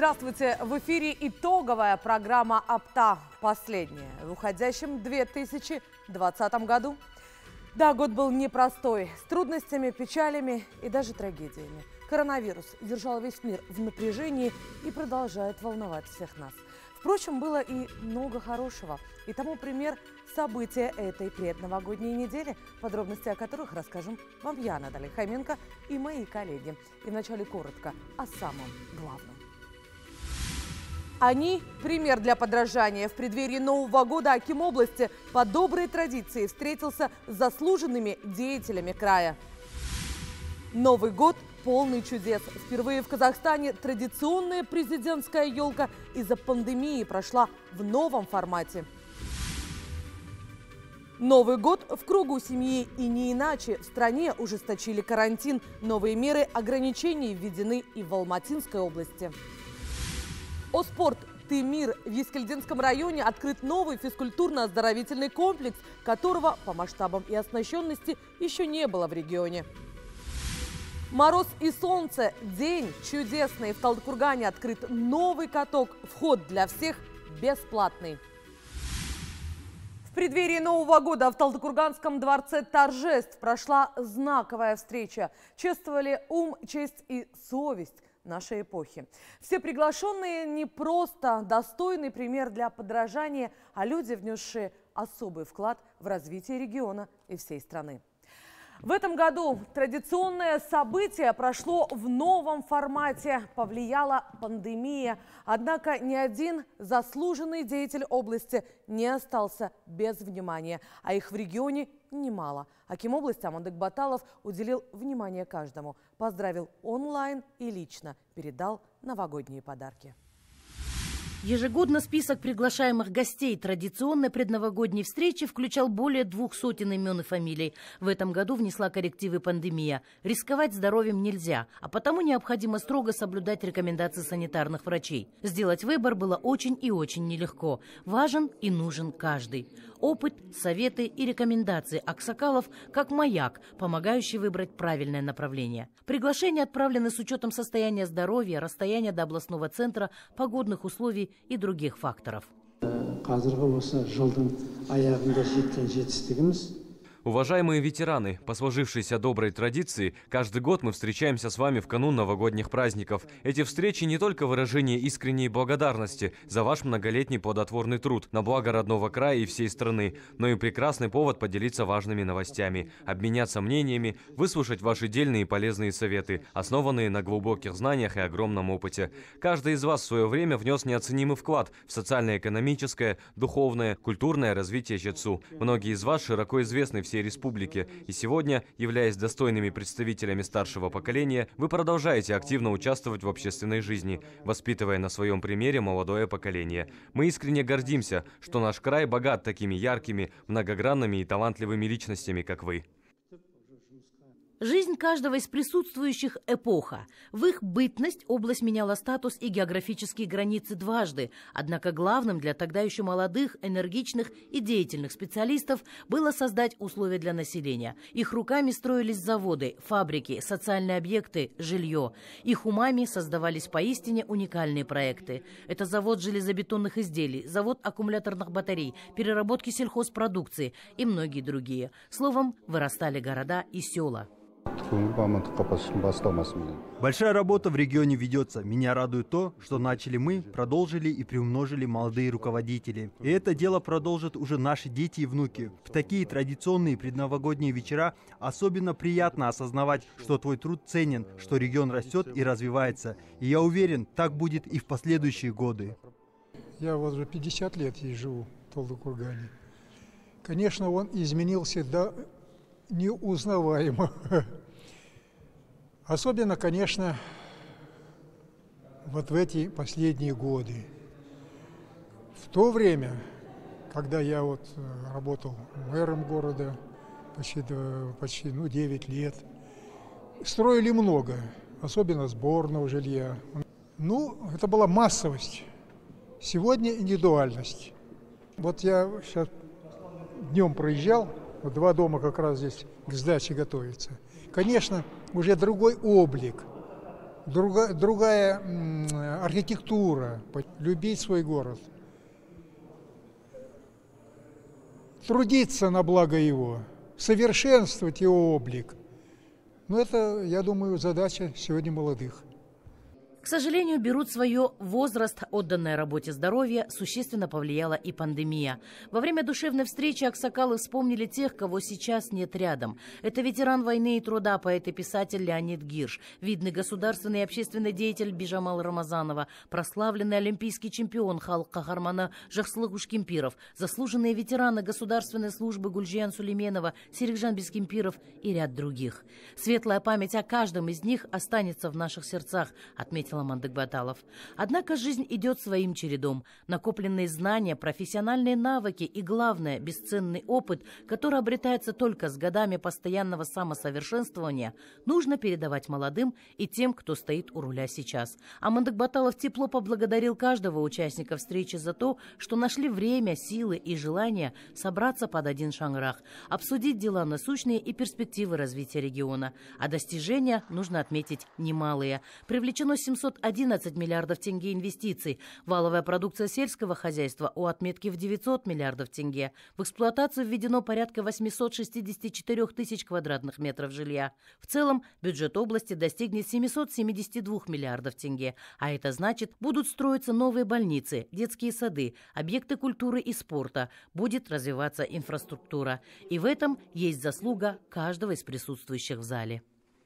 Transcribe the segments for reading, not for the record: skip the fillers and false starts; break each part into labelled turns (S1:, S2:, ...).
S1: Здравствуйте! В эфире итоговая программа «Опта». Последняя в уходящем 2020 году. Да, год был непростой, с трудностями, печалями и даже трагедиями. Коронавирус держал весь мир в напряжении и продолжает волновать всех нас. Впрочем, было и много хорошего. И тому пример события этой предновогодней недели, подробности о которых расскажем вам я, Наталья Хоменко, и мои коллеги. И вначале коротко о самом главном. Они – пример для подражания. В преддверии Нового года Акимобласти по доброй традиции встретился с заслуженными деятелями края. Новый год полный чудес. Впервые в Казахстане традиционная президентская елка из-за пандемии прошла в новом формате. Новый год в кругу семьи и не иначе. В стране ужесточили карантин. Новые меры ограничений введены и в Алматинской области. О спорт! Ты мир! В Ескельдинском районе открыт новый физкультурно-оздоровительный комплекс, которого по масштабам и оснащенности еще не было в регионе. Мороз и солнце. День чудесный. В Талдыкургане открыт новый каток. Вход для всех бесплатный. В преддверии Нового года в Талдыкурганском дворце торжеств прошла знаковая встреча. Чествовали ум, честь и совесть нашей эпохи. Все приглашенные не просто достойный пример для подражания, а люди, внесшие особый вклад в развитие региона и всей страны. В этом году традиционное событие прошло в новом формате. Повлияла пандемия. Однако ни один заслуженный деятель области не остался без внимания. А их в регионе немало. Акимобласти Амандык Баталов уделил внимание каждому. Поздравил онлайн и лично передал новогодние подарки.
S2: Ежегодно список приглашаемых гостей традиционной предновогодней встречи включал более 200 имен и фамилий. В этом году внесла коррективы пандемия. Рисковать здоровьем нельзя, а потому необходимо строго соблюдать рекомендации санитарных врачей. Сделать выбор было очень и очень нелегко. Важен и нужен каждый. Опыт, советы и рекомендации аксакалов как маяк, помогающий выбрать правильное направление. Приглашения отправлены с учетом состояния здоровья, расстояния до областного центра, погодных условий и других факторов.
S3: Уважаемые ветераны, по сложившейся доброй традиции, каждый год мы встречаемся с вами в канун новогодних праздников. Эти встречи не только выражение искренней благодарности за ваш многолетний плодотворный труд на благо родного края и всей страны, но и прекрасный повод поделиться важными новостями, обменяться мнениями, выслушать ваши дельные и полезные советы, основанные на глубоких знаниях и огромном опыте. Каждый из вас в свое время внес неоценимый вклад в социально-экономическое, духовное, культурное развитие Жетсу. Многие из вас широко известны всей республике, и сегодня, являясь достойными представителями старшего поколения, вы продолжаете активно участвовать в общественной жизни, воспитывая на своем примере молодое поколение. Мы искренне гордимся, что наш край богат такими яркими, многогранными и талантливыми личностями, как вы.
S2: Жизнь каждого из присутствующих – эпоха. В их бытность область меняла статус и географические границы дважды. Однако главным для тогда еще молодых, энергичных и деятельных специалистов было создать условия для населения. Их руками строились заводы, фабрики, социальные объекты, жилье. Их умами создавались поистине уникальные проекты. Это завод железобетонных изделий, завод аккумуляторных батарей, переработки сельхозпродукции и многие другие. Словом, вырастали города и села.
S4: Большая работа в регионе ведется. Меня радует то, что начали мы, продолжили и приумножили молодые руководители. И это дело продолжат уже наши дети и внуки. В такие традиционные предновогодние вечера особенно приятно осознавать, что твой труд ценен, что регион растет и развивается. И я уверен, так будет и в последующие годы.
S5: Я вот уже 50 лет здесь живу в Талдыкургане. Конечно, он изменился до неузнаваемо. Особенно, конечно, вот в эти последние годы. В то время, когда я вот работал мэром города почти 9 лет, строили много, особенно сборного жилья. Ну, это была массовость. Сегодня индивидуальность. Вот я сейчас днем проезжал, вот 2 дома как раз здесь к сдаче готовятся. Конечно, уже другой облик. другая архитектура, любить свой город, трудиться на благо его, совершенствовать его облик. Но это, я думаю, задача сегодня молодых.
S2: К сожалению, берут свое возраст, отданной работе здоровья, существенно повлияла и пандемия. Во время душевной встречи аксакалы вспомнили тех, кого сейчас нет рядом. Это ветеран войны и труда, поэт и писатель Леонид Гирш, видный государственный и общественный деятель Бижамал Рамазанова, прославленный олимпийский чемпион Халық Кахармана Жахслык Ушкемпиров, заслуженные ветераны государственной службы Гульжиян Сулейменова, Серикжан Бескемпиров и ряд других. Светлая память о каждом из них останется в наших сердцах, отметил Амандык Баталов. Однако жизнь идет своим чередом. Накопленные знания, профессиональные навыки и, главное, бесценный опыт, который обретается только с годами постоянного самосовершенствования, нужно передавать молодым и тем, кто стоит у руля сейчас. Амандык Баталов тепло поблагодарил каждого участника встречи за то, что нашли время, силы и желание собраться под один шанграх, обсудить дела насущные и перспективы развития региона. А достижения, нужно отметить, немалые. Привлечено 711 миллиардов тенге инвестиций. Валовая продукция сельского хозяйства у отметки в 900 миллиардов тенге. В эксплуатацию введено порядка 864 тысяч квадратных метров жилья. В целом бюджет области достигнет 772 миллиардов тенге. А это значит, будут строиться новые больницы, детские сады, объекты культуры и спорта. Будет развиваться инфраструктура. И в этом есть заслуга каждого из присутствующих в зале.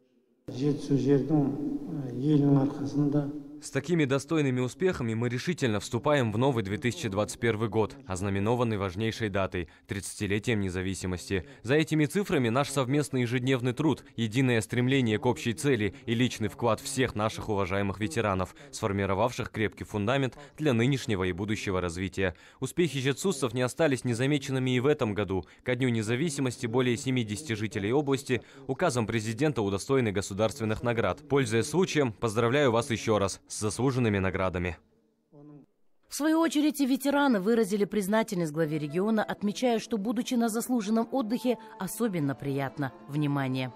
S3: С такими достойными успехами мы решительно вступаем в новый 2021 год, ознаменованный важнейшей датой – 30-летием независимости. За этими цифрами наш совместный ежедневный труд, единое стремление к общей цели и личный вклад всех наших уважаемых ветеранов, сформировавших крепкий фундамент для нынешнего и будущего развития. Успехи жетсусцев не остались незамеченными и в этом году. Ко Дню независимости более 70 жителей области указом президента удостоены государственных наград. Пользуясь случаем, поздравляю вас еще раз с заслуженными наградами.
S2: В свою очередь и ветераны выразили признательность главе региона, отмечая, что, будучи на заслуженном отдыхе, особенно приятно внимание.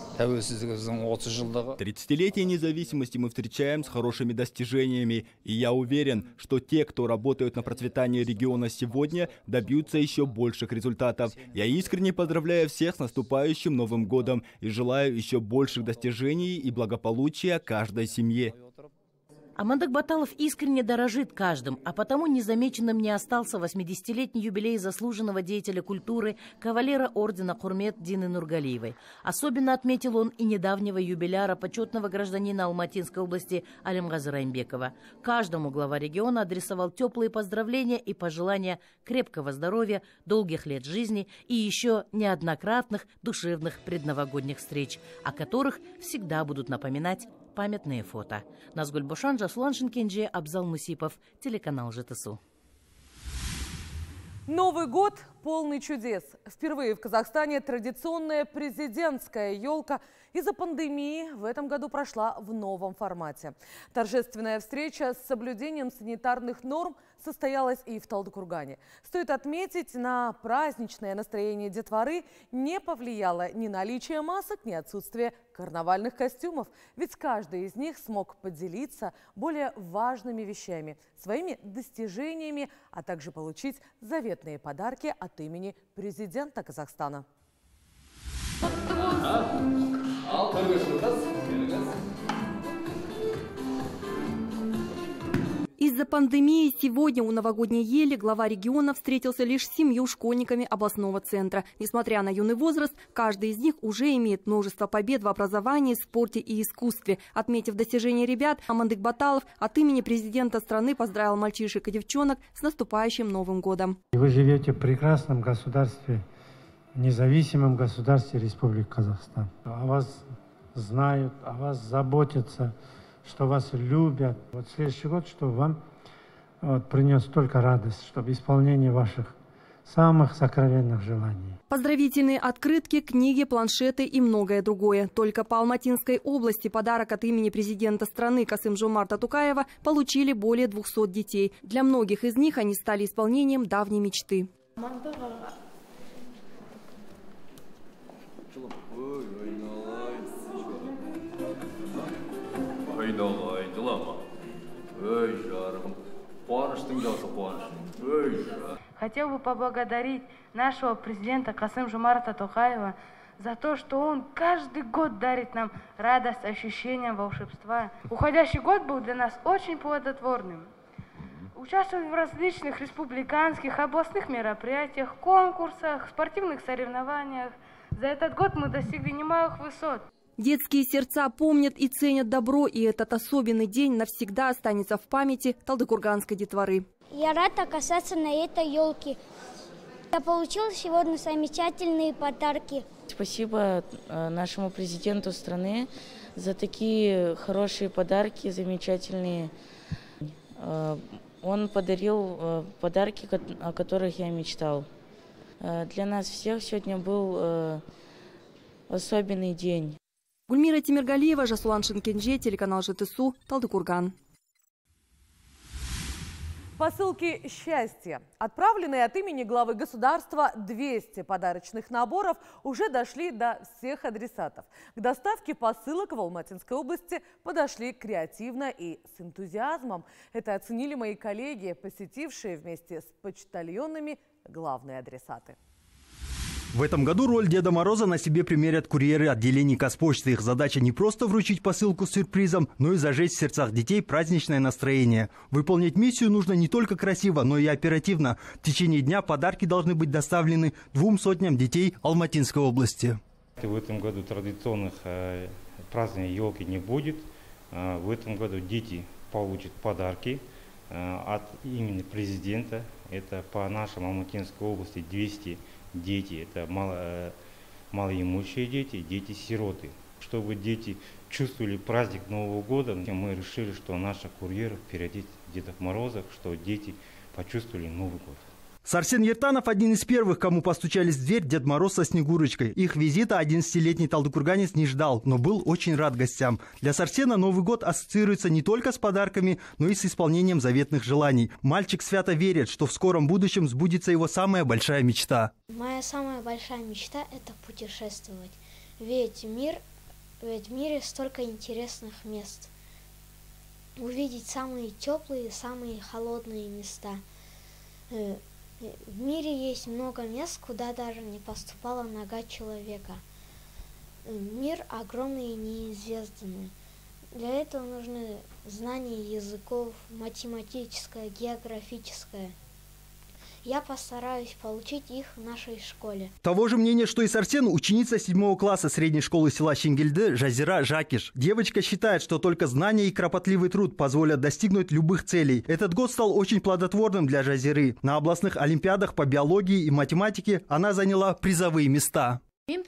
S6: 30-летие независимости мы встречаем с хорошими достижениями, и я уверен, что те, кто работают на процветание региона сегодня, добьются еще больших результатов. Я искренне поздравляю всех с наступающим Новым годом и желаю еще больших достижений и благополучия каждой семье.
S2: Амандык Баталов искренне дорожит каждым, а потому незамеченным не остался 80-летний юбилей заслуженного деятеля культуры, кавалера ордена Хурмет Дины Нургалиевой. Особенно отметил он и недавнего юбиляра, почетного гражданина Алматинской области Алимгазы Раймбекова. Каждому глава региона адресовал теплые поздравления и пожелания крепкого здоровья, долгих лет жизни и еще неоднократных душевных предновогодних встреч, о которых всегда будут напоминать памятные фото. Назгуль Бушан, Жасулан Шинкенджи, Абзал Мусипов, телеканал ЖТСУ.
S1: Новый год полный чудес. Впервые в Казахстане традиционная президентская елка из-за пандемии в этом году прошла в новом формате. Торжественная встреча с соблюдением санитарных норм состоялась и в Талдыкургане. Стоит отметить, на праздничное настроение детворы не повлияло ни наличие масок, ни отсутствие карнавальных костюмов. Ведь каждый из них смог поделиться более важными вещами, своими достижениями, а также получить заветные подарки от имени президента Казахстана.
S7: Из-за пандемии сегодня у новогодней ели глава региона встретился лишь с 7 школьниками областного центра. Несмотря на юный возраст, каждый из них уже имеет множество побед в образовании, спорте и искусстве. Отметив достижения ребят, Амандык Баталов от имени президента страны поздравил мальчишек и девчонок с наступающим Новым годом.
S8: Вы живете в прекрасном государстве, независимом государстве Республики Казахстан. О вас знают, о вас заботятся, что вас любят. Вот следующий год, что вам принес только радость, чтобы исполнение ваших самых сокровенных желаний.
S7: Поздравительные открытки, книги, планшеты и многое другое. Только по Алматинской области подарок от имени президента страны Касым-Жомарта Токаева получили более 200 детей. Для многих из них они стали исполнением давней мечты.
S9: Хотел бы поблагодарить нашего президента Касым-Жомарта Токаева за то, что он каждый год дарит нам радость, ощущение волшебства. Уходящий год был для нас очень плодотворным. Участвовали в различных республиканских, областных мероприятиях, конкурсах, спортивных соревнованиях. За этот год мы достигли немалых высот.
S7: Детские сердца помнят и ценят добро, и этот особенный день навсегда останется в памяти талдыкурганской детворы.
S10: Я рад оказаться на этой елке. Я получил сегодня замечательные подарки.
S9: Спасибо нашему президенту страны за такие хорошие подарки, замечательные. Он подарил подарки, о которых я мечтал. Для нас всех сегодня был особенный день.
S7: Гульмира Тимиргалиева, Жасулан Шенкенже, телеканал ЖТСУ, Талдыкурган.
S1: Посылки счастья. Отправленные от имени главы государства 200 подарочных наборов уже дошли до всех адресатов. К доставке посылок в Алматинской области подошли креативно и с энтузиазмом. Это оценили мои коллеги, посетившие вместе с почтальонами главные адресаты.
S4: В этом году роль Деда Мороза на себе примерят курьеры отделений Казпочты. Их задача не просто вручить посылку с сюрпризом, но и зажечь в сердцах детей праздничное настроение. Выполнить миссию нужно не только красиво, но и оперативно. В течение дня подарки должны быть доставлены 200 детей Алматинской области.
S11: В этом году традиционных празднований елки не будет. В этом году дети получат подарки от имени президента. Это по нашей Алматинской области 200 дети, это малоимущие дети, дети-сироты. Чтобы дети чувствовали праздник Нового года, мы решили, что наши курьеры впереди Дедов Морозов, что дети почувствовали Новый год.
S4: Сарсен Ертанов один из первых, кому постучались в дверь Дед Мороз со Снегурочкой. Их визита 11-летний талдыкурганец не ждал, но был очень рад гостям. Для Сарсена Новый год ассоциируется не только с подарками, но и с исполнением заветных желаний. Мальчик свято верит, что в скором будущем сбудется его самая большая мечта.
S10: Моя самая большая мечта – это путешествовать. Ведь в мире столько интересных мест. Увидеть самые теплые, самые холодные места. В мире есть много мест, куда даже не поступала нога человека. Мир огромный и неизведанный. Для этого нужны знания языков, математическое, географическое. Я постараюсь получить их в нашей школе.
S4: Того же мнения, что и Сарсен, ученица 7 класса средней школы села Шенгельды Жазира Жакиш. Девочка считает, что только знания и кропотливый труд позволят достигнуть любых целей. Этот год стал очень плодотворным для Жазиры. На областных олимпиадах по биологии и математике она заняла призовые места.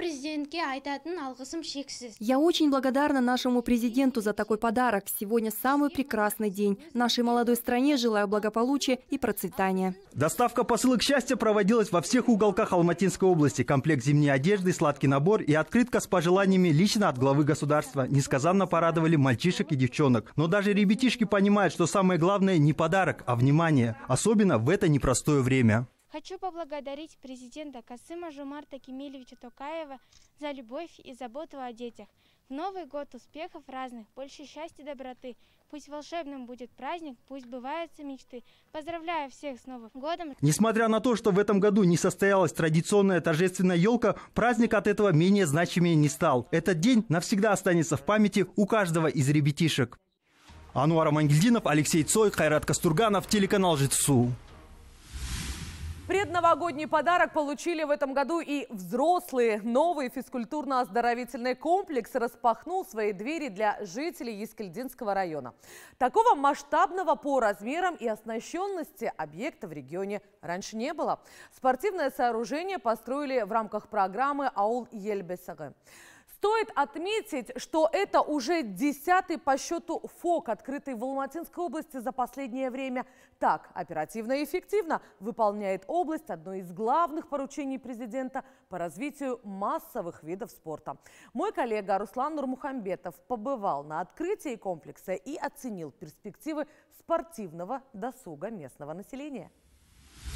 S7: Я очень благодарна нашему президенту за такой подарок. Сегодня самый прекрасный день. Нашей молодой стране желаю благополучия и процветания.
S4: Доставка посылок счастья проводилась во всех уголках Алматинской области. Комплект зимней одежды, сладкий набор и открытка с пожеланиями лично от главы государства несказанно порадовали мальчишек и девчонок. Но даже ребятишки понимают, что самое главное не подарок, а внимание. Особенно в это непростое время.
S12: Хочу поблагодарить президента Касыма-Жомарта Кемелевича Токаева за любовь и заботу о детях. В Новый год успехов разных, больше счастья и доброты. Пусть волшебным будет праздник, пусть сбываются мечты. Поздравляю всех с Новым годом.
S4: Несмотря на то, что в этом году не состоялась традиционная торжественная елка, праздник от этого менее значимее не стал. Этот день навсегда останется в памяти у каждого из ребятишек. Ануар Амангельдинов, Алексей Цой, Хайрат Кастурганов, телеканал ЖТСУ.
S1: Предновогодний подарок получили в этом году и взрослые. Новый физкультурно-оздоровительный комплекс распахнул свои двери для жителей Ескельдинского района. Такого масштабного по размерам и оснащенности объекта в регионе раньше не было. Спортивное сооружение построили в рамках программы «Аул Ельбесагы». Стоит отметить, что это уже 10-й по счету ФОК, открытый в Алматинской области за последнее время. Так оперативно и эффективно выполняет область одно из главных поручений президента по развитию массовых видов спорта. Мой коллега Руслан Нурмухамбетов побывал на открытии комплекса и оценил перспективы спортивного досуга местного населения.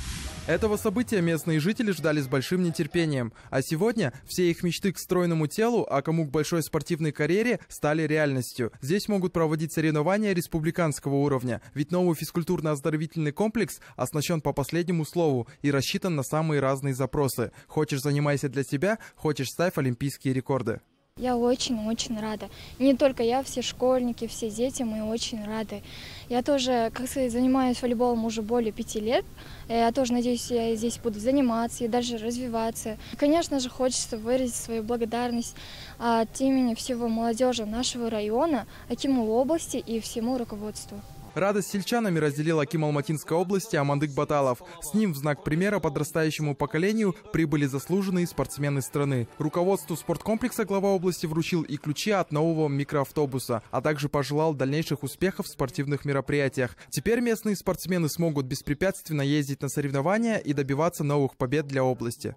S13: Этого события местные жители ждали с большим нетерпением. А сегодня все их мечты к стройному телу, а кому к большой спортивной карьере, стали реальностью. Здесь могут проводить соревнования республиканского уровня, ведь новый физкультурно-оздоровительный комплекс оснащен по последнему слову и рассчитан на самые разные запросы. Хочешь — занимайся для себя, хочешь — ставь олимпийские рекорды.
S14: Я очень-очень рада. Не только я, все школьники, все дети, мы очень рады. Я тоже, как сказать, занимаюсь волейболом уже более 5 лет. Я тоже надеюсь, я здесь буду заниматься и дальше развиваться. Конечно же, хочется выразить свою благодарность от имени всего молодежи нашего района, Акиму области и всему руководству.
S13: Радость с сельчанами разделил аким Алматинской области Амандык Баталов. С ним в знак примера подрастающему поколению прибыли заслуженные спортсмены страны. Руководству спорткомплекса глава области вручил и ключи от нового микроавтобуса, а также пожелал дальнейших успехов в спортивных мероприятиях. Теперь местные спортсмены смогут беспрепятственно ездить на соревнования и добиваться новых побед для области.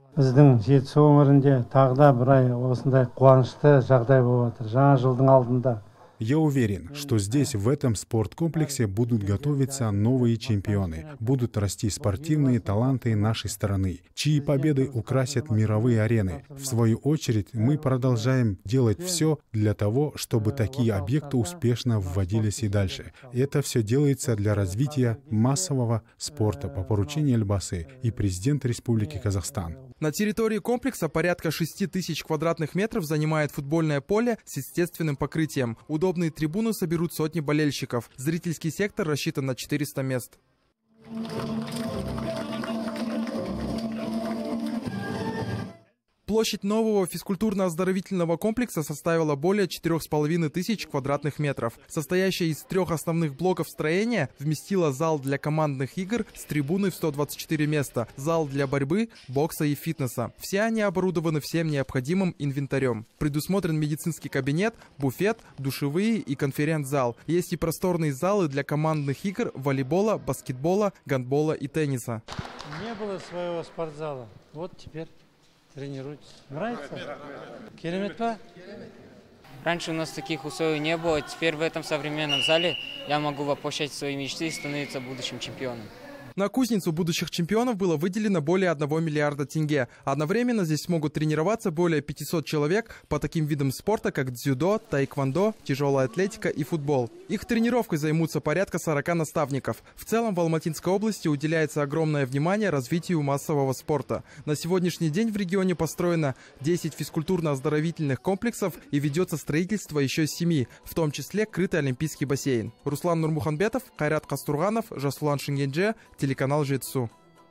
S15: Я уверен, что здесь, в этом спорткомплексе, будут готовиться новые чемпионы, будут расти спортивные таланты нашей страны, чьи победы украсят мировые арены. В свою очередь, мы продолжаем делать все для того, чтобы такие объекты успешно вводились и дальше. Это все делается для развития массового спорта по поручению Эльбасы и президента Республики Казахстан.
S13: На территории комплекса порядка 6000 квадратных метров занимает футбольное поле с естественным покрытием. Удобные трибуны соберут сотни болельщиков. Зрительский сектор рассчитан на 400 мест. Площадь нового физкультурно-оздоровительного комплекса составила более 4500 квадратных метров. Состоящая из 3 основных блоков строения вместила зал для командных игр с трибуной в 124 места, зал для борьбы, бокса и фитнеса. Все они оборудованы всем необходимым инвентарем. Предусмотрен медицинский кабинет, буфет, душевые и конференц-зал. Есть и просторные залы для командных игр, волейбола, баскетбола, гандбола и тенниса.
S8: Не было своего спортзала. Вот теперь тренируйтесь. Нравится? Керемет па?
S16: Раньше у нас таких условий не было. Теперь в этом современном зале я могу воплощать свои мечты и становиться будущим чемпионом.
S13: На кузницу будущих чемпионов было выделено более 1 миллиарда тенге. Одновременно здесь смогут тренироваться более 500 человек по таким видам спорта, как дзюдо, таэквондо, тяжелая атлетика и футбол. Их тренировкой займутся порядка 40 наставников. В целом в Алматинской области уделяется огромное внимание развитию массового спорта. На сегодняшний день в регионе построено 10 физкультурно-оздоровительных комплексов и ведется строительство еще 7, в том числе крытый олимпийский бассейн. Руслан Нурмуханбетов, Кайрат Кастурганов, Жасулан Шенгенже, телеканал Жетсу.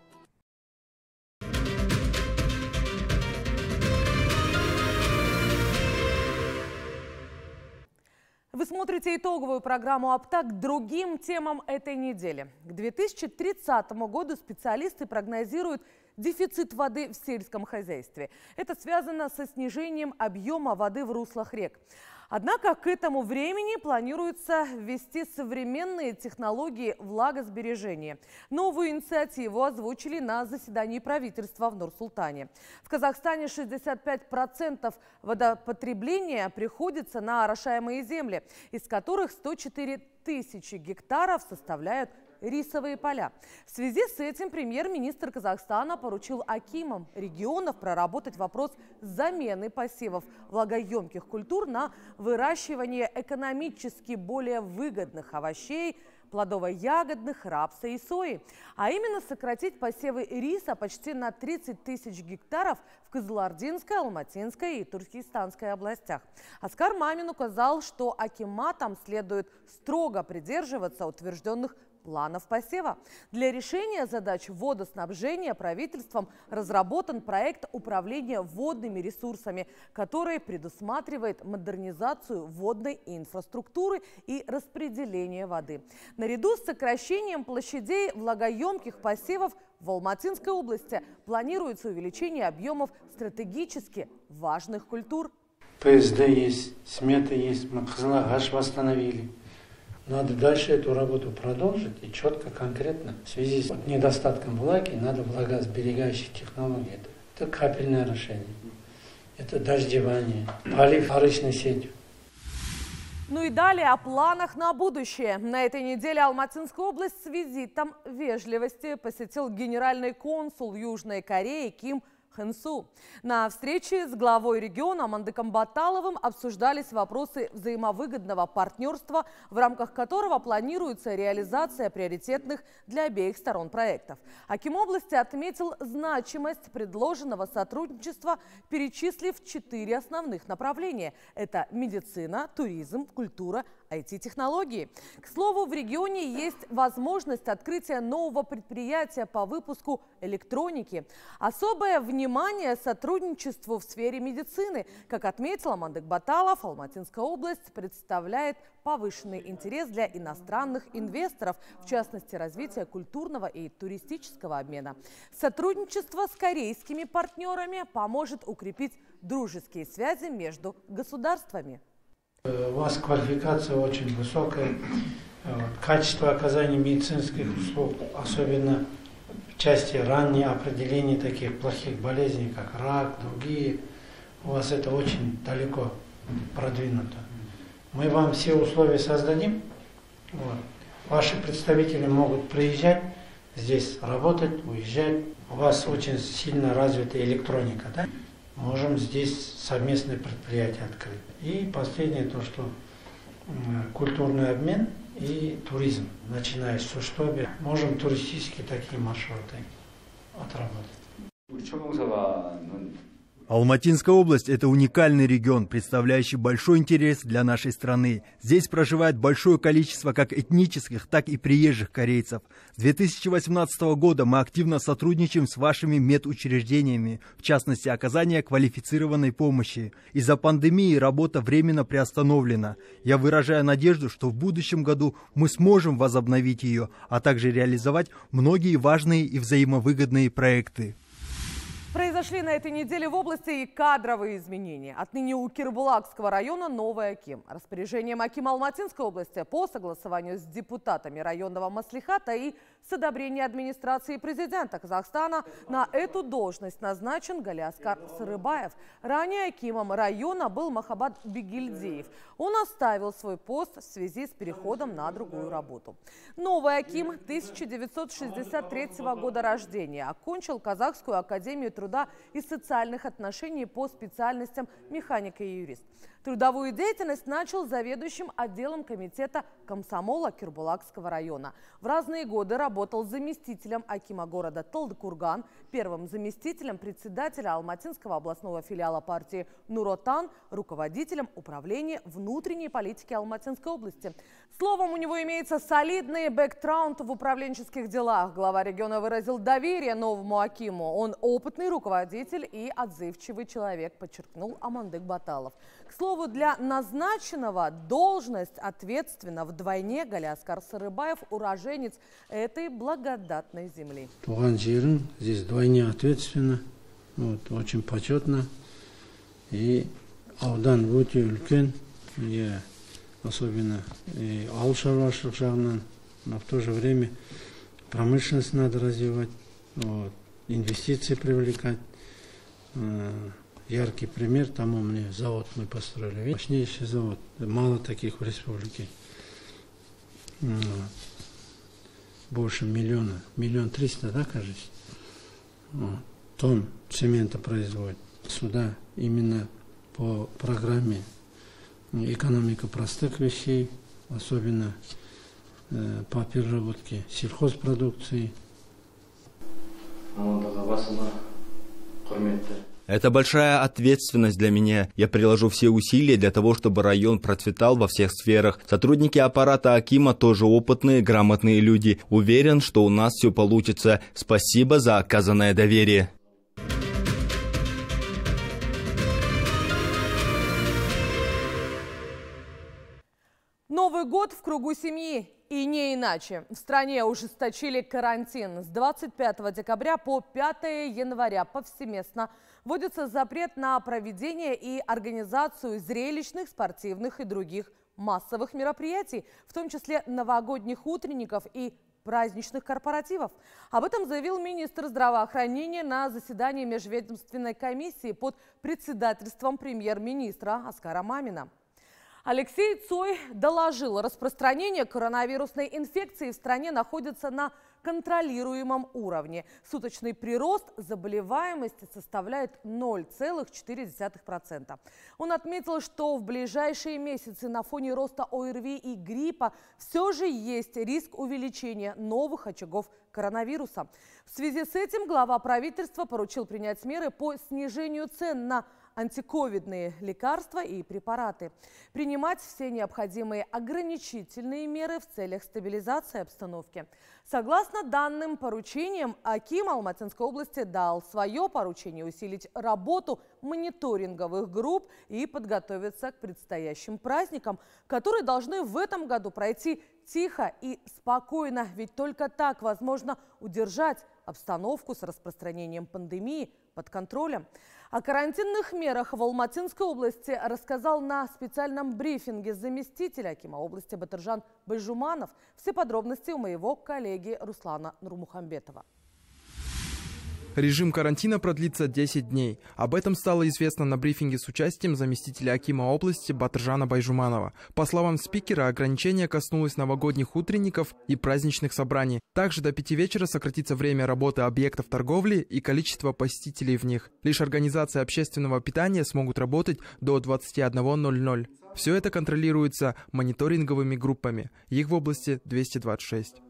S1: Вы смотрите итоговую программу «Аптак» к другим темам этой недели. К 2030 году специалисты прогнозируют дефицит воды в сельском хозяйстве. Это связано со снижением объема воды в руслах рек. Однако к этому времени планируется ввести современные технологии влагосбережения. Новую инициативу озвучили на заседании правительства в Нур-Султане. В Казахстане 65% водопотребления приходится на орошаемые земли, из которых 104 тысячи гектаров составляют рисовые поля. В связи с этим премьер-министр Казахстана поручил акимам регионов проработать вопрос замены посевов влагоемких культур на выращивание экономически более выгодных овощей, плодово-ягодных, рапса и сои. А именно сократить посевы риса почти на 30 тысяч гектаров в Кызылординской, Алматинской и Туркестанской областях. Аскар Мамин указал, что акиматам следует строго придерживаться утвержденных планов посева. Для решения задач водоснабжения правительством разработан проект управления водными ресурсами, который предусматривает модернизацию водной инфраструктуры и распределение воды. Наряду с сокращением площадей влагоемких посевов в Алматинской области планируется увеличение объемов стратегически важных культур.
S17: ПСД есть, смета есть, мы Кызылагаш восстановили. Надо дальше эту работу продолжить и четко, конкретно. В связи с недостатком влаги надо влагосберегающие технологии. Это капельное орошение, это дождевание, полив арочной сетью.
S1: Ну и далее о планах на будущее. На этой неделе Алматинскую область с визитом вежливости посетил генеральный консул Южной Кореи Ким Хэн Су. На встрече с главой региона Амандыком Баталовым обсуждались вопросы взаимовыгодного партнерства, в рамках которого планируется реализация приоритетных для обеих сторон проектов. Аким области отметил значимость предложенного сотрудничества, перечислив 4 основных направления. Это медицина, туризм, культура, IT-технологии. К слову, в регионе есть возможность открытия нового предприятия по выпуску электроники. Особое внимание сотрудничеству в сфере медицины. Как отметил Амандык Баталов, Алматинская область представляет повышенный интерес для иностранных инвесторов, в частности, развития культурного и туристического обмена. Сотрудничество с корейскими партнерами поможет укрепить дружеские связи между государствами.
S17: У вас квалификация очень высокая, качество оказания медицинских услуг, особенно в части раннего определения таких плохих болезней, как рак, другие, у вас это очень далеко продвинуто. Мы вам все условия создадим. Вот. Ваши представители могут приезжать, здесь работать, уезжать. У вас очень сильно развита электроника, да? Можем здесь совместное предприятие открыть. И последнее, то, что культурный обмен и туризм, начиная с Суштоби, можем туристические такие маршруты отработать.
S4: Алматинская область – это уникальный регион, представляющий большой интерес для нашей страны. Здесь проживает большое количество как этнических, так и приезжих корейцев. С 2018 года мы активно сотрудничаем с вашими медучреждениями, в частности, оказание квалифицированной помощи. Из-за пандемии работа временно приостановлена. Я выражаю надежду, что в будущем году мы сможем возобновить ее, а также реализовать многие важные и взаимовыгодные проекты.
S1: Произошли на этой неделе в области и кадровые изменения. Отныне у Кирбулакского района новый аким. Распоряжением акима Алматинской области по согласованию с депутатами районного маслихата и с одобрения администрации президента Казахстана на эту должность назначен Галиаскар Сарыбаев. Ранее акимом района был Махабат Бигильдеев. Он оставил свой пост в связи с переходом на другую работу. Новый аким 1963 года рождения окончил Казахскую академию труда и социальных отношений по специальностям механика и юрист. Трудовую деятельность начал заведующим отделом комитета комсомола Кирбулакского района. В разные годы работал заместителем акима города Талдыкурган, первым заместителем председателя Алматинского областного филиала партии Нуротан, руководителем управления внутренней политики Алматинской области. Словом, у него имеется солидный бэкграунд в управленческих делах. Глава региона выразил доверие новому акиму. Он опытный руководитель и отзывчивый человек, подчеркнул Амандык Баталов. К слову, для назначенного должность ответственно вдвойне Галиаскар Сарыбаев уроженец этой благодатной земли.
S17: Туган жерин здесь вдвойне ответственно, вот, очень почетно. И аудан өте үлкен, особенно и ауыл шаруашылық жағынан, но в то же время промышленность надо развивать, вот, инвестиции привлекать. Яркий пример тому мне завод мы построили. Мощнейший завод. Мало таких в республике. Больше миллиона. 1 300 000, да, кажется? Тонн цемента производит. Сюда именно по программе экономика простых вещей, особенно по переработке сельхозпродукции.
S6: Это большая ответственность для меня. Я приложу все усилия для того, чтобы район процветал во всех сферах. Сотрудники аппарата акима тоже опытные, грамотные люди. Уверен, что у нас все получится. Спасибо за оказанное доверие.
S1: Новый год в кругу семьи. И не иначе. В стране ужесточили карантин. С 25 декабря по 5 января повсеместно вводится запрет на проведение и организацию зрелищных, спортивных и других массовых мероприятий, в том числе новогодних утренников и праздничных корпоративов. Об этом заявил министр здравоохранения на заседании межведомственной комиссии под председательством премьер-министра Аскара Мамина. Алексей Цой доложил, распространение коронавирусной инфекции в стране находится на контролируемом уровне. Суточный прирост заболеваемости составляет 0,4%. Он отметил, что в ближайшие месяцы на фоне роста ОРВИ и гриппа все же есть риск увеличения новых очагов коронавируса. В связи с этим глава правительства поручил принять меры по снижению цен на антиковидные лекарства и препараты, принимать все необходимые ограничительные меры в целях стабилизации обстановки. Согласно данным поручениям, аким Алматинской области дал свое поручение усилить работу мониторинговых групп и подготовиться к предстоящим праздникам, которые должны в этом году пройти тихо и спокойно, ведь только так возможно удержать обстановку с распространением пандемии под контролем. О карантинных мерах в Алматинской области рассказал на специальном брифинге заместитель акима области Батыржан Байжуманов. Все подробности у моего коллеги Руслана Нурмухамбетова.
S13: Режим карантина продлится 10 дней. Об этом стало известно на брифинге с участием заместителя акима области Батыржана Байжуманова. По словам спикера, ограничение коснулось новогодних утренников и праздничных собраний. Также до 5 вечера сократится время работы объектов торговли и количество посетителей в них. Лишь организации общественного питания смогут работать до 21:00. Все это контролируется мониторинговыми группами. Их в области 226.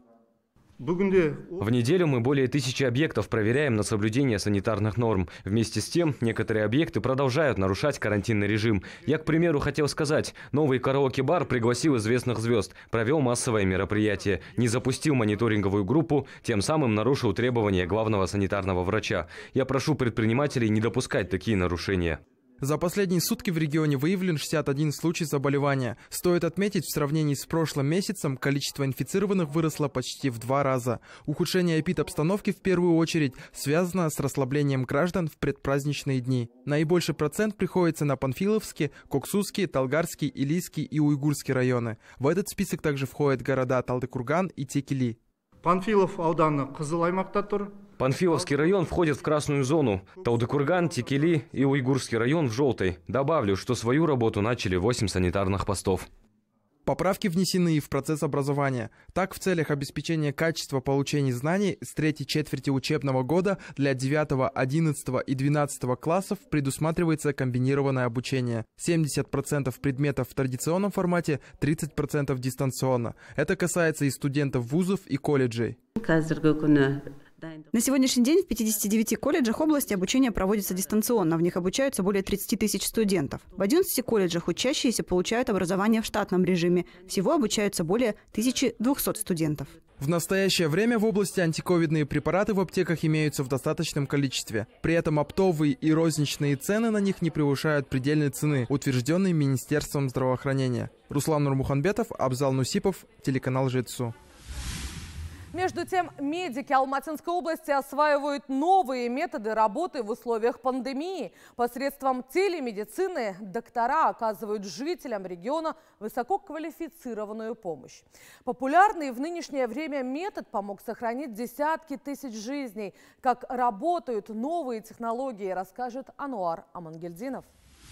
S3: В неделю мы более 1000 объектов проверяем на соблюдение санитарных норм. Вместе с тем, некоторые объекты продолжают нарушать карантинный режим. Я, к примеру, хотел сказать, новый караоке-бар пригласил известных звезд, провел массовое мероприятие, не запустил мониторинговую группу, тем самым нарушил требования главного санитарного врача. Я прошу предпринимателей не допускать такие нарушения.
S13: За последние сутки в регионе выявлен 61 случай заболевания. Стоит отметить, в сравнении с прошлым месяцем количество инфицированных выросло почти в 2 раза. Ухудшение эпидобстановки в первую очередь связано с расслаблением граждан в предпраздничные дни. Наибольший процент приходится на Панфиловский, Коксусский, Талгарский, Илийский и Уйгурский районы. В этот список также входят города Талдыкурган и Текели.
S18: Панфилов ауданы Кызыл аймакта тур.
S3: Панфиловский район входит в красную зону, Талдыкурган, Текели и Уйгурский район в желтой. Добавлю, что свою работу начали 8 санитарных постов.
S13: Поправки внесены и в процесс образования. Так, в целях обеспечения качества получения знаний с 3-й четверти учебного года для 9, 11 и 12 классов предусматривается комбинированное обучение. 70% предметов в традиционном формате, 30% дистанционно. Это касается и студентов вузов и колледжей.
S19: На сегодняшний день в 59 колледжах области обучение проводится дистанционно. В них обучаются более 30 тысяч студентов. В 11 колледжах учащиеся получают образование в штатном режиме. Всего обучаются более 1200 студентов.
S13: В настоящее время в области антиковидные препараты в аптеках имеются в достаточном количестве. При этом оптовые и розничные цены на них не превышают предельной цены, утвержденной Министерством здравоохранения. Руслан Нурмухамбетов, Абзал Нусипов, телеканал Жетсу.
S1: Между тем, медики Алматинской области осваивают новые методы работы в условиях пандемии. Посредством телемедицины доктора оказывают жителям региона высококвалифицированную помощь. Популярный в нынешнее время метод помог сохранить десятки тысяч жизней. Как работают новые технологии, расскажет Ануар Амангельдинов.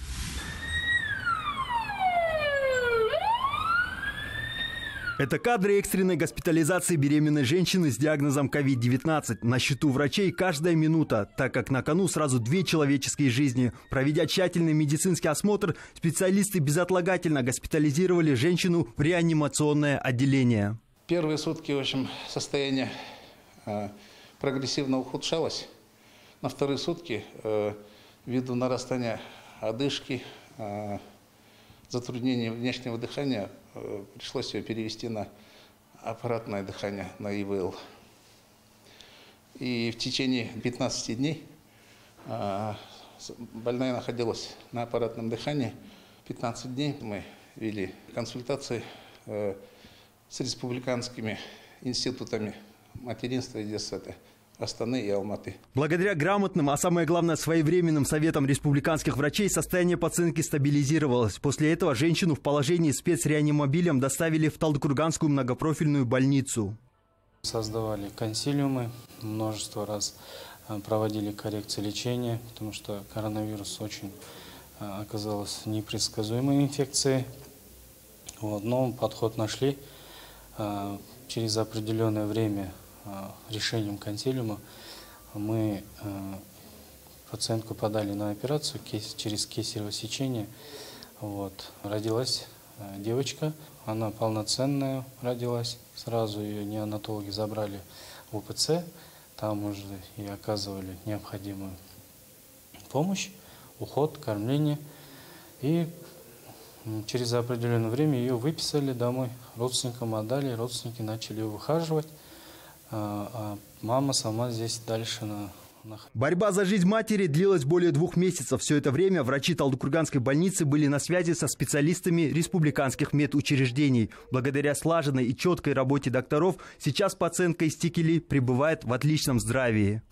S4: Это кадры экстренной госпитализации беременной женщины с диагнозом COVID-19. На счету врачей каждая минута, так как на кону сразу 2 человеческие жизни. Проведя тщательный медицинский осмотр, специалисты безотлагательно госпитализировали женщину в реанимационное отделение.
S20: Первые сутки, в общем, состояние прогрессивно ухудшалось. На вторые сутки, ввиду нарастания одышки, затруднения внешнего дыхания, пришлось ее перевести на аппаратное дыхание, на ИВЛ. И в течение 15 дней больная находилась на аппаратном дыхании. 15 дней мы вели консультации с республиканскими институтами материнства и детства Астаны и Алматы.
S4: Благодаря грамотным, а самое главное своевременным советам республиканских врачей состояние пациентки стабилизировалось. После этого женщину в положении спецреанимобилем доставили в Талдыкурганскую многопрофильную больницу.
S21: Создавали консилиумы, множество раз проводили коррекции лечения, потому что коронавирус очень оказалась непредсказуемой инфекцией. Вот, но подход нашли. Через определенное время решением консилиума мы пациентку подали на операцию через кесарево сечение. Вот. Родилась девочка, она полноценная родилась. Сразу ее неонатологи забрали в УПЦ, там уже и оказывали необходимую помощь, уход, кормление. И через определенное время ее выписали домой, родственникам отдали, родственники начали ее выхаживать, а мама сама здесь дальше
S4: Борьба за жизнь матери длилась более 2 месяцев. Все это время врачи Талдыкурганской больницы были на связи со специалистами республиканских медучреждений. Благодаря слаженной и четкой работе докторов сейчас пациентка из Тикели пребывает в отличном здравии.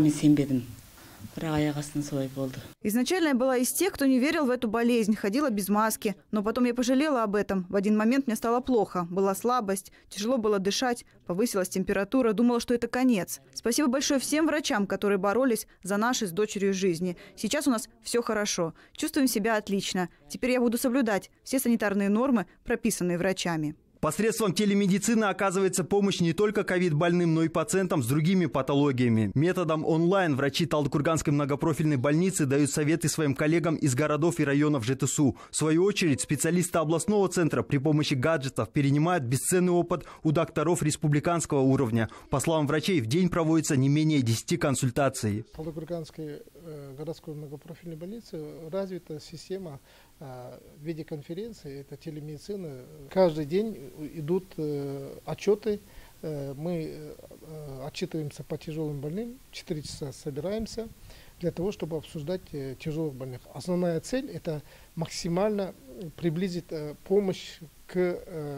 S19: Изначально я была из тех, кто не верил в эту болезнь, ходила без маски. Но потом я пожалела об этом. В один момент мне стало плохо. Была слабость, тяжело было дышать, повысилась температура. Думала, что это конец. Спасибо большое всем врачам, которые боролись за наши с дочерью жизни. Сейчас у нас все хорошо. Чувствуем себя отлично. Теперь я буду соблюдать все санитарные нормы, прописанные врачами.
S4: Посредством телемедицины оказывается помощь не только ковид-больным, но и пациентам с другими патологиями. Методом онлайн врачи Талдыкурганской многопрофильной больницы дают советы своим коллегам из городов и районов ЖТСУ. В свою очередь, специалисты областного центра при помощи гаджетов перенимают бесценный опыт у докторов республиканского уровня. По словам врачей, в день проводится не менее 10 консультаций.
S5: В Талдыкурганской городской многопрофильной больнице развита система в виде конференции, это телемедицина. Каждый день идут отчеты, мы отчитываемся по тяжелым больным, 4 часа собираемся для того, чтобы обсуждать тяжелых больных. Основная цель – это максимально приблизить помощь к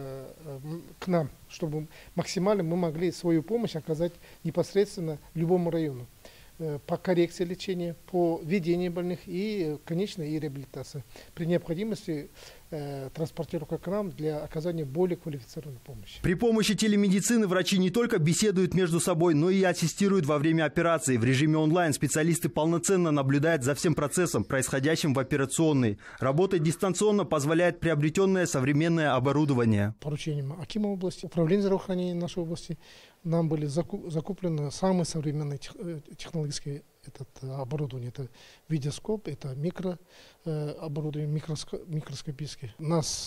S5: нам, чтобы максимально мы могли свою помощь оказать непосредственно любому району по коррекции лечения, по ведению больных и, конечно, и реабилитации. При необходимости транспортировка к нам для оказания более квалифицированной помощи.
S4: При помощи телемедицины врачи не только беседуют между собой, но и ассистируют во время операции. В режиме онлайн специалисты полноценно наблюдают за всем процессом, происходящим в операционной. Работать дистанционно позволяет приобретенное современное оборудование.
S5: Поручением Акима области, управления здравоохранения нашей области нам были закуплены самые современные технологические оборудование. Это видеоскоп, это микрооборудование, микроскопическое. Нас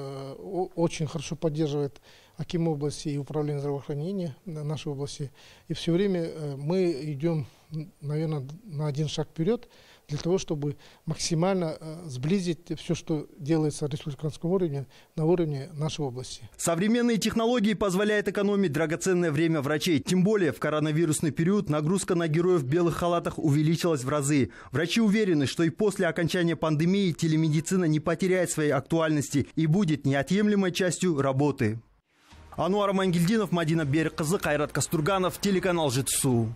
S5: очень хорошо поддерживает Аким области и управление здравоохранения нашей области. И все время мы идем, наверное, на один шаг вперед для того, чтобы максимально сблизить все, что делается на республиканском уровне, на уровне нашей области.
S4: Современные технологии позволяют экономить драгоценное время врачей. Тем более в коронавирусный период нагрузка на героев в белых халатах увеличилась в разы. Врачи уверены, что и после окончания пандемии телемедицина не потеряет своей актуальности и будет неотъемлемой частью работы. Ануар Мангельдинов, Мадина Беркызы, Кайрат Кастурганов, телеканал ЖТСУ.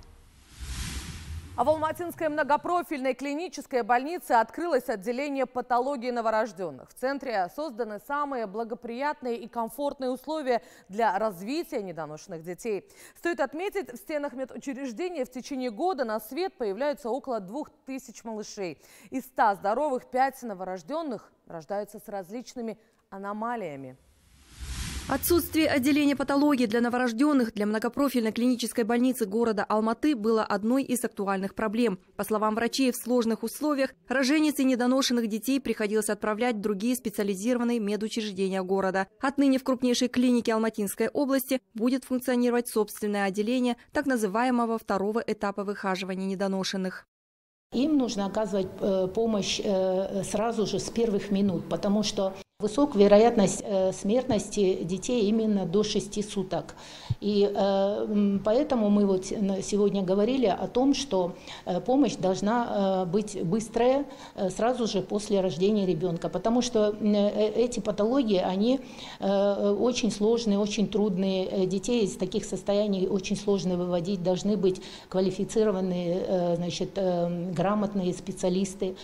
S1: А в Алматинской многопрофильной клинической больнице открылось отделение патологии новорожденных. В центре созданы самые благоприятные и комфортные условия для развития недоношенных детей. Стоит отметить, в стенах медучреждения в течение года на свет появляются около 2000 малышей. Из 100 здоровых 5 новорожденных рождаются с различными аномалиями.
S7: Отсутствие отделения патологии для новорожденных для многопрофильной клинической больницы города Алматы было одной из актуальных проблем. По словам врачей, в сложных условиях рожениц и недоношенных детей приходилось отправлять в другие специализированные медучреждения города. Отныне в крупнейшей клинике Алматинской области будет функционировать собственное отделение так называемого второго этапа выхаживания недоношенных.
S22: Им нужно оказывать помощь сразу же с первых минут, потому что высокая вероятность смертности детей именно до 6 суток. И поэтому мы вот сегодня говорили о том, что помощь должна быть быстрая сразу же после рождения ребенка, потому что эти патологии, они очень сложные, очень трудные. Детей из таких состояний очень сложно выводить, должны быть квалифицированные, значит, грамотные специалисты,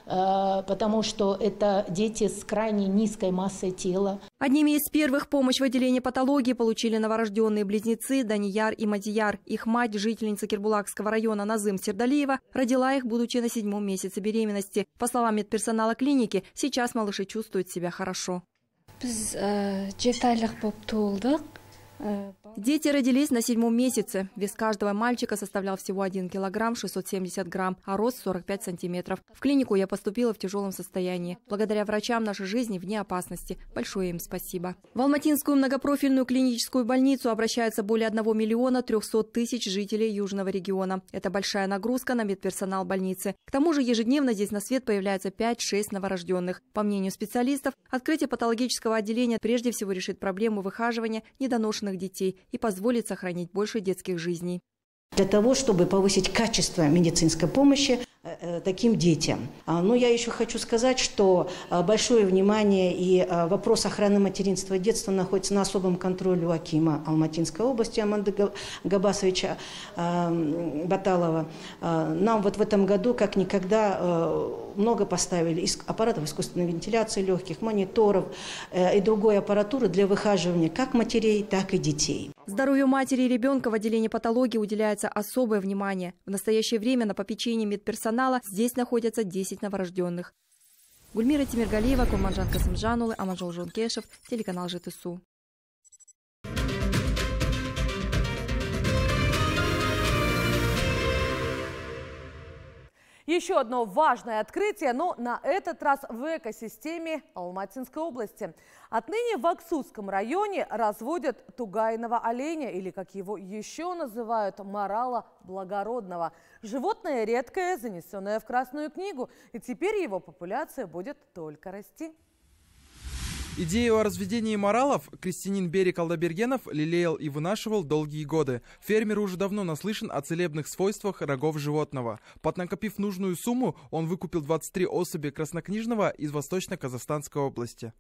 S22: потому что это дети с крайне низкой массой тела.
S7: Одними из первых помощь в отделении патологии получили новорожденные близнецы Данияр и Мадияр. Их мать, жительница Кирбулакского района Назым Сердалиева, родила их, будучи на 7-м месяце беременности. По словам медперсонала клиники, сейчас малыши чувствуют себя хорошо. Дети родились на 7-м месяце. Вес каждого мальчика составлял всего 1 килограмм 670 грамм, а рост 45 сантиметров. В клинику я поступила в тяжелом состоянии. Благодаря врачам наша жизнь вне опасности. Большое им спасибо. В Алматинскую многопрофильную клиническую больницу обращаются более 1 300 000 жителей Южного региона. Это большая нагрузка на медперсонал больницы. К тому же ежедневно здесь на свет появляется 5-6 новорожденных. По мнению специалистов, открытие патологического отделения прежде всего решит проблему выхаживания недоношенных детей и позволит сохранить больше детских жизней.
S22: Для того, чтобы повысить качество медицинской помощи таким детям. Но я еще хочу сказать, что большое внимание и вопрос охраны материнства и детства находится на особом контроле у акима Алматинской области Аманды Габасовича Баталова. Нам вот в этом году как никогда много поставили аппаратов искусственной вентиляции легких, мониторов и другой аппаратуры для выхаживания как матерей, так и детей.
S7: Здоровью матери и ребенка в отделении патологии уделяется особое внимание. В настоящее время на попечении медперсонала здесь находятся 10 новорожденных. Гульмира Тимиргалиева, Курманжан Касымжанулы, Аманжол Жонкешев, телеканал ЖТСУ.
S1: Еще одно важное открытие, но на этот раз в экосистеме Алматинской области. Отныне в Аксудском районе разводят тугайного оленя, или, как его еще называют, морала благородного. Животное редкое, занесенное в Красную книгу, и теперь его популяция будет только расти.
S13: Идею о разведении моралов крестьянин Берик Алдабергенов лелеял и вынашивал долгие годы. Фермер уже давно наслышан о целебных свойствах рогов животного. Поднакопив нужную сумму, он выкупил 23 особи краснокнижного из Восточно-Казахстанской области.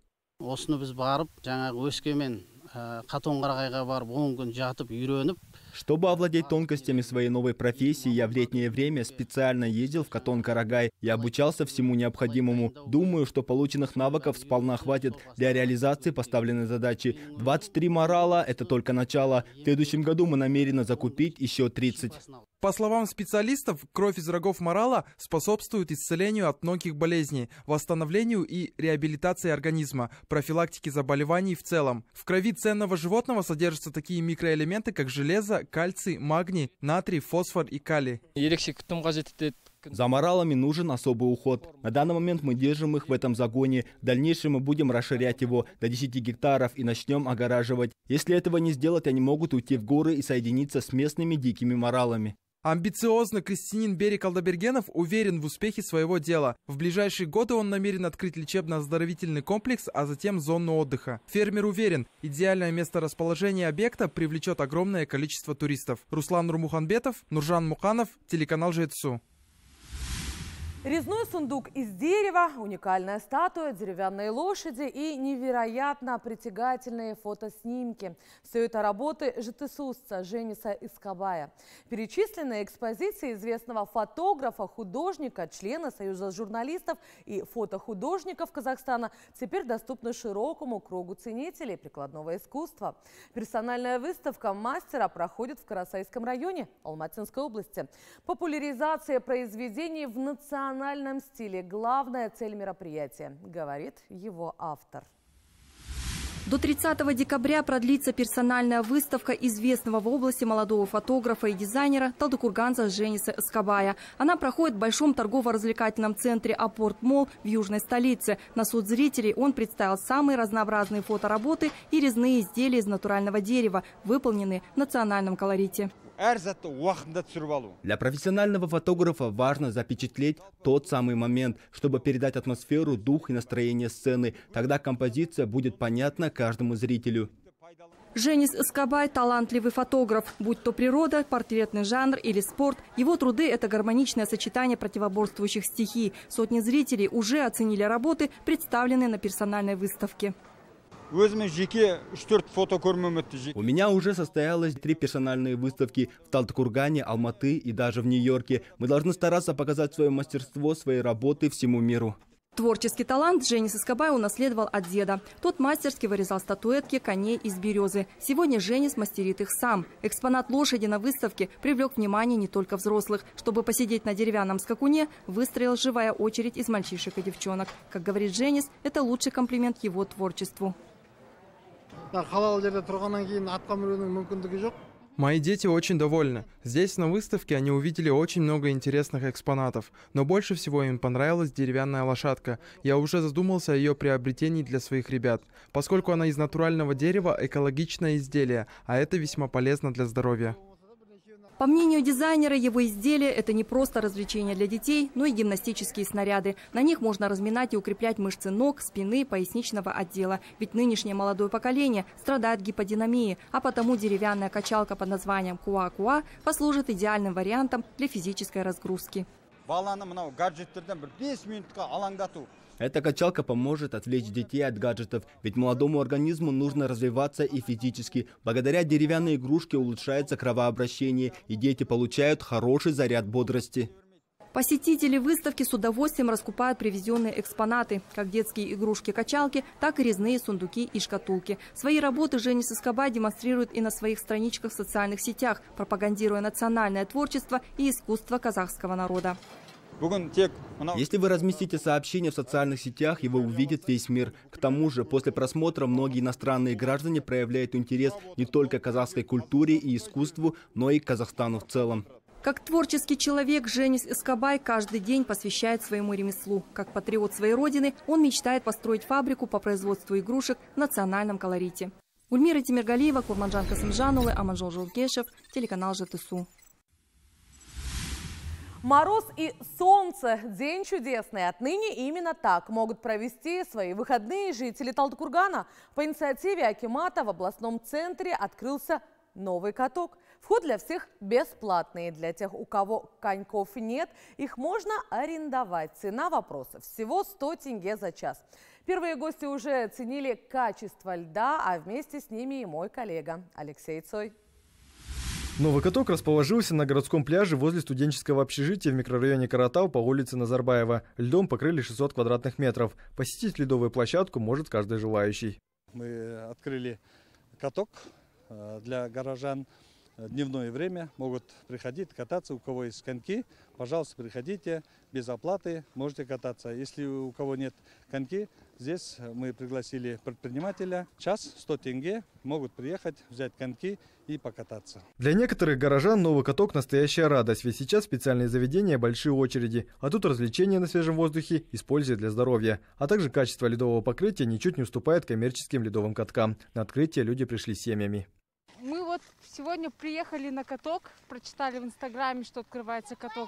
S6: Чтобы овладеть тонкостями своей новой профессии, я в летнее время специально ездил в Катон-Карагай и обучался всему необходимому. Думаю, что полученных навыков сполна хватит для реализации поставленной задачи. 23 морала – это только начало. В следующем году мы намерены закупить еще 30.
S13: По словам специалистов, кровь из рогов морала способствует исцелению от многих болезней, восстановлению и реабилитации организма, профилактике заболеваний в целом. В крови ценного животного содержатся такие микроэлементы, как железо, кальций, магний, натрий, фосфор и калий.
S6: За моралами нужен особый уход. На данный момент мы держим их в этом загоне. В дальнейшем мы будем расширять его до 10 гектаров и начнем огораживать. Если этого не сделать, они могут уйти в горы и соединиться с местными дикими моралами.
S13: Амбициозный крестьянин Берик Алдабергенов уверен в успехе своего дела. В ближайшие годы он намерен открыть лечебно-оздоровительный комплекс, а затем зону отдыха. Фермер уверен, идеальное место расположения объекта привлечет огромное количество туристов. Руслан Нурмуханбетов, Нуржан Муканов, телеканал ЖТСУ.
S1: Резной сундук из дерева, уникальная статуя, деревянные лошади и невероятно притягательные фотоснимки. Все это работы ЖТСУсца Жениса Искабая. Перечисленные экспозиции известного фотографа, художника, члена Союза журналистов и фотохудожников Казахстана теперь доступны широкому кругу ценителей прикладного искусства. Персональная выставка мастера проходит в Карасайском районе Алматинской области. Популяризация произведений в национальном стиле – главная цель мероприятия, говорит его автор.
S7: До 30 декабря продлится персональная выставка известного в области молодого фотографа и дизайнера талдыкурганца Жениса Искабая. Она проходит в большом торгово-развлекательном центре «Апорт Молл» в южной столице. На суд зрителей он представил самые разнообразные фотоработы и резные изделия из натурального дерева, выполненные в национальном колорите.
S6: Для профессионального фотографа важно запечатлеть тот самый момент, чтобы передать атмосферу, дух и настроение сцены. Тогда композиция будет понятна каждому зрителю.
S7: Женис Искабай – талантливый фотограф. Будь то природа, портретный жанр или спорт, его труды – это гармоничное сочетание противоборствующих стихий. Сотни зрителей уже оценили работы, представленные на персональной выставке.
S6: У меня уже состоялось 3 персональные выставки в Талдыкургане, Алматы и даже в Нью-Йорке. Мы должны стараться показать свое мастерство, свои работы всему миру.
S7: Творческий талант Женис Искабай унаследовал от деда. Тот мастерски вырезал статуэтки коней из березы. Сегодня Женис мастерит их сам. Экспонат лошади на выставке привлек внимание не только взрослых. Чтобы посидеть на деревянном скакуне, выстроилась живая очередь из мальчишек и девчонок. Как говорит Женис, это лучший комплимент его творчеству.
S13: Мои дети очень довольны. Здесь на выставке они увидели очень много интересных экспонатов, но больше всего им понравилась деревянная лошадка. Я уже задумался о ее приобретении для своих ребят, поскольку она из натурального дерева, экологичное изделие, а это весьма полезно для здоровья.
S7: По мнению дизайнера, его изделия – это не просто развлечения для детей, но и гимнастические снаряды. На них можно разминать и укреплять мышцы ног, спины, поясничного отдела. Ведь нынешнее молодое поколение страдает гиподинамией, а потому деревянная качалка под названием «Куа-Куа» послужит идеальным вариантом для физической разгрузки.
S6: Эта качалка поможет отвлечь детей от гаджетов, ведь молодому организму нужно развиваться и физически. Благодаря деревянной игрушке улучшается кровообращение, и дети получают хороший заряд бодрости.
S7: Посетители выставки с удовольствием раскупают привезенные экспонаты, как детские игрушки-качалки, так и резные сундуки и шкатулки. Свои работы Женис Эскобай демонстрирует и на своих страничках в социальных сетях, пропагандируя национальное творчество и искусство казахского народа.
S6: Если вы разместите сообщение в социальных сетях, его увидит весь мир. К тому же, после просмотра многие иностранные граждане проявляют интерес не только к казахской культуре и искусству, но и к Казахстану в целом.
S7: Как творческий человек, Женис Эскобай каждый день посвящает своему ремеслу. Как патриот своей родины, он мечтает построить фабрику по производству игрушек в национальном колорите. Ульмира Тимиргалиева, Курманжан Касымжанулы, Аманжол Жолкешев, телеканал ЖТСУ.
S1: Мороз и солнце – день чудесный. Отныне именно так могут провести свои выходные жители Талдыкургана. По инициативе акимата в областном центре открылся новый каток. Вход для всех бесплатный. Для тех, у кого коньков нет, их можно арендовать. Цена вопроса – всего 100 тенге за час. Первые гости уже оценили качество льда, а вместе с ними и мой коллега Алексей Цой.
S2: Новый каток расположился на городском пляже возле студенческого общежития в микрорайоне Каратау по улице Назарбаева. Льдом покрыли 600 квадратных метров. Посетить ледовую площадку может каждый желающий.
S9: Мы открыли каток для горожан. Дневное время могут приходить кататься. У кого есть коньки, пожалуйста, приходите без оплаты, можете кататься. Если у кого нет коньки, здесь мы пригласили предпринимателя. Час 100 тенге, могут приехать, взять коньки и покататься.
S2: Для некоторых горожан новый каток – настоящая радость, ведь сейчас специальные заведения – большие очереди, а тут развлечения на свежем воздухе используют для здоровья. А также качество ледового покрытия ничуть не уступает коммерческим ледовым каткам. На открытие люди пришли с семьями.
S23: Мы вот сегодня приехали на каток, прочитали в Инстаграме, что открывается каток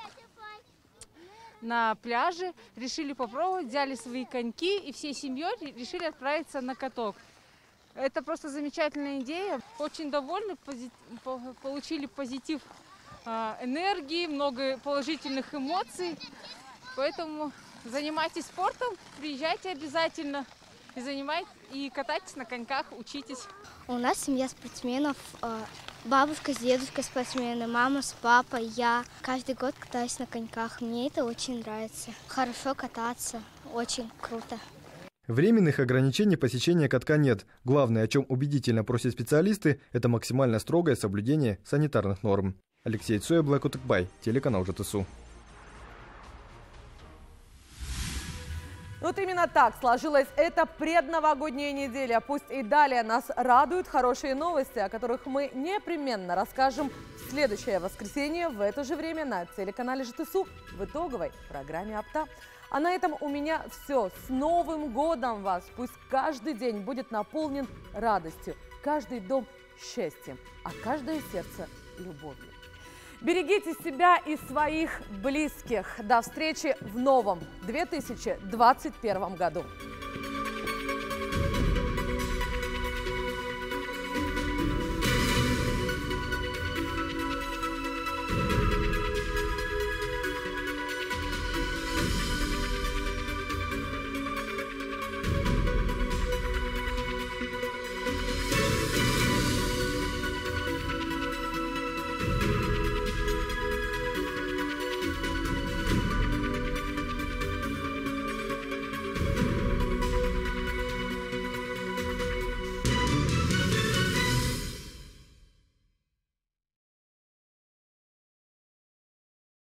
S23: на пляже, решили попробовать, взяли свои коньки и всей семьей решили отправиться на каток. Это просто замечательная идея. Очень довольны, получили позитив энергии, много положительных эмоций. Поэтому занимайтесь спортом, приезжайте обязательно и катайтесь на коньках, учитесь.
S10: У нас семья спортсменов, бабушка с дедушкой спортсмены, мама с папой, я. Каждый год катаюсь на коньках, мне это очень нравится. Хорошо кататься, очень круто.
S2: Временных ограничений посещения катка нет. Главное, о чем убедительно просят специалисты, это максимально строгое соблюдение санитарных норм. Алексей Цой, Блэкутыкбай, телеканал ЖТСУ.
S1: Вот именно так сложилась эта предновогодняя неделя. Пусть и далее нас радуют хорошие новости, о которых мы непременно расскажем в следующее воскресенье в это же время на телеканале ЖТСУ в итоговой программе «Апта». А на этом у меня все. С Новым годом вас! Пусть каждый день будет наполнен радостью, каждый дом счастьем, а каждое сердце любовью. Берегите себя и своих близких. До встречи в новом 2021 году.